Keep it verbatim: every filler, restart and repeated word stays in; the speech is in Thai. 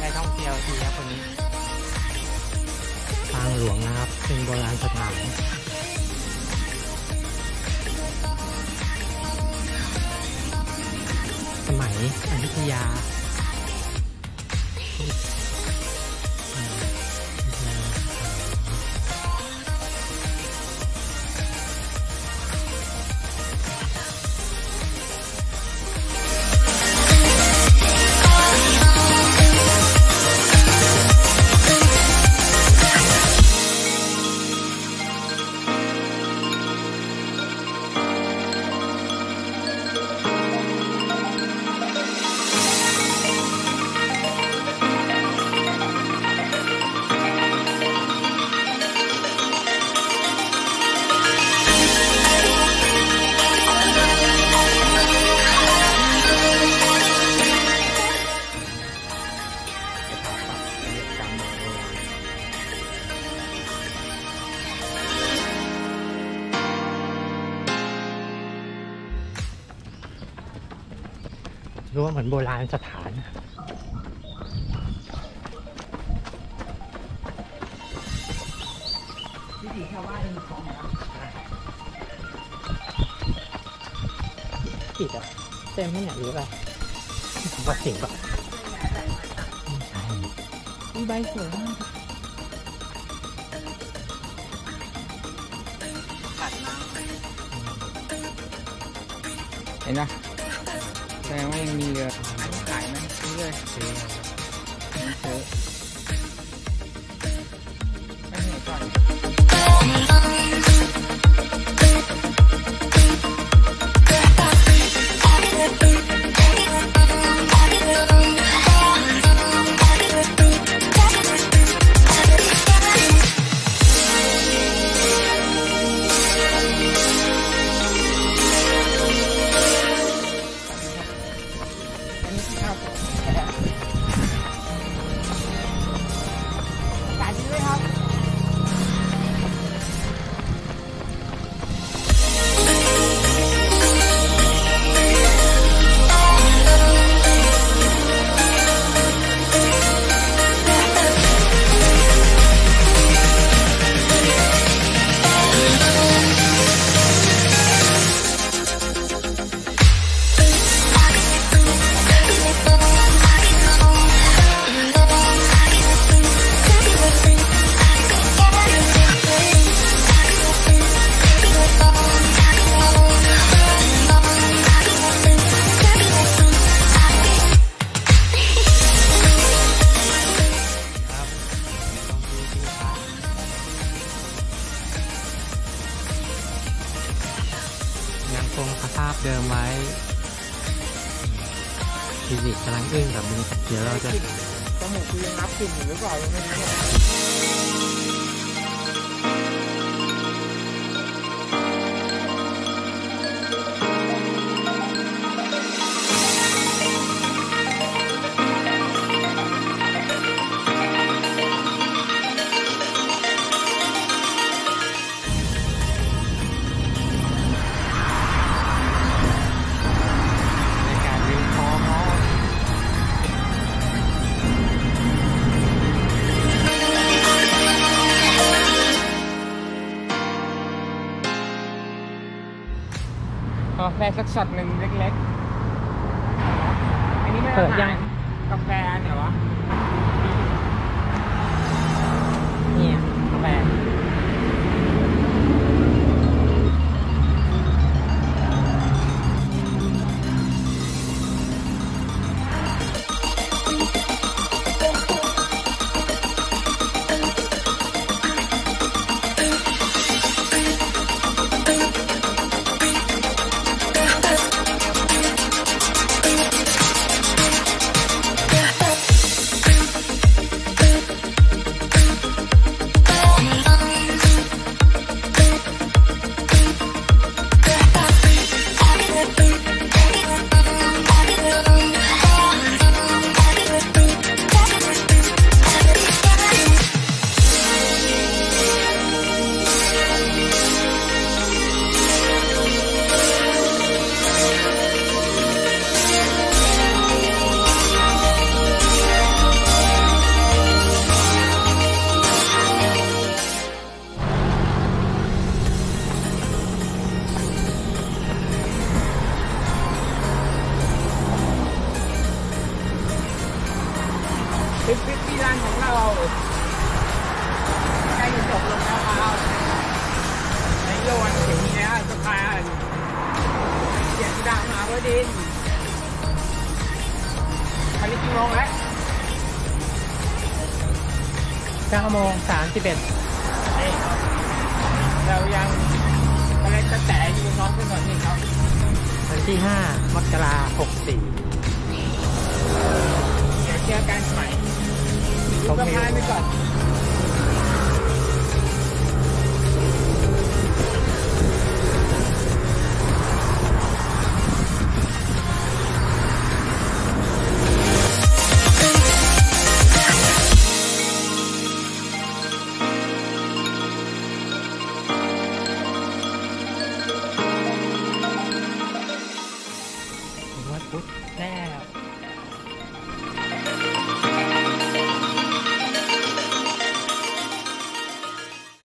ได้ท่องเที่ยวทีครับคนนี้ทางหลวงนะครับเป็นโบราณสถานสมัยอยุธยารู้ว่าเหมือนโบราณสถานวิถีชาวบ้านมีของนะติดอ่ะเต็มไม่เนี่ยหรืออะไรวัดสิงห์ป่ะมีใบสวยมากเห็นไหมแสดงว่ายังมีเลยอันนี้ขายไหมซื้อเลยซื้อซื้อไม่เหนื่อยก่อนคงสภาพเดิมไว้ฟิสิกส์กำลังอึ้งกับมินิเดี๋ยวเราจะจมูกคือยังรับกลิ่นอยู่หรือเปล่ายังไม่รู้กาแฟสักช็อตหนึ่งเล็กๆอันนี้ไม่ได้ยังกาแฟเนี่ยวะเนี่ยกาแฟ Oh เก้าโมงสามสิบเอ็ดนี่ครับเรายังกำลังจะแต่อยู่น้องขึ้นก่อนนี่ครับวันที่ห้ามกราหกสี่เดี๋ยวเจอกันใหม่ดูผมสะมีพานไปก่อน